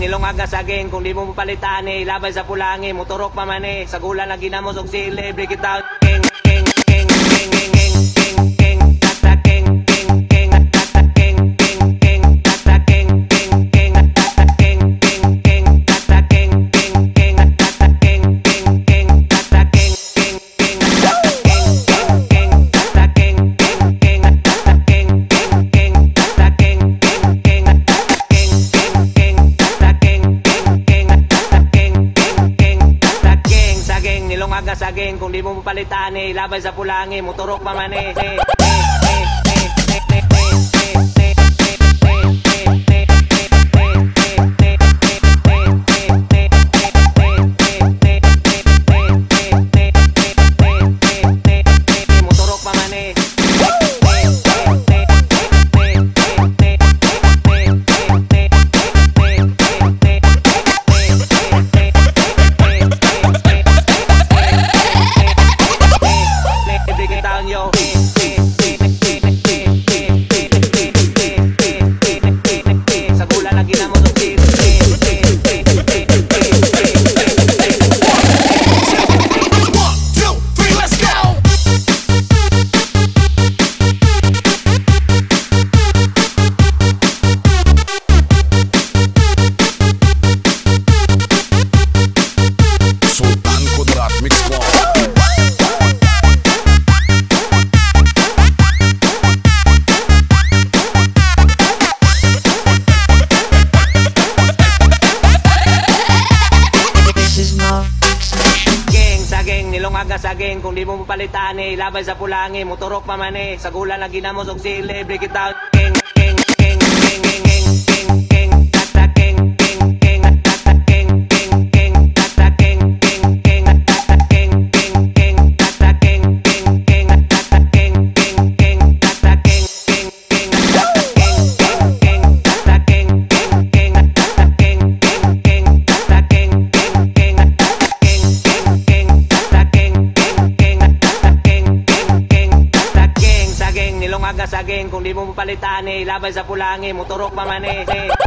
nilong aga saging, kung di mo mapalitan eh, labay sa pulangi, motorok pa man eh, sa gulan lagi na mo og sili, break it down, king, king, king, king, king, king, king, king, tata, king, king, king, tata, king, king, king, tata, king, king, king, tata, king, king, king, tata, king, king, king, tata, king, king, king, tata, king, king, king, tata, king, king, king, tata, king, king, king, tata, king, king, king, tata, king, king, king, tata, king, king, king, tata, king, king, king, tata, king, king, king, tata, king, saging, nilong aga saging, kung di mo mapalitan eh, labay sa pulangi, motorok pa man eh, motorok pa man eh. Sa gulan lagi na mo og sili. Sultan Kudrat Mix Club. Nilong aga saging, kung di mo mapalitan eh, labay sa pulangi, motorok pa man eh, sa gulan lagi na mo og sili, break it down, king, king, king, king, king, king, king, king, tata, king, king, king, tata, king, king, king, tata, king, king, king, tata, king, king, king, tata, king, king, king, tata, king, king, king, tata, king, king, king, tata, king, king, king, tata, king, king, king, tata, king, king, king, tata, king, king, king, tata, king, king, king, saging, nilong aga saging, kung di mo mapalitan eh, labay sa pulangi, motorok pa man eh.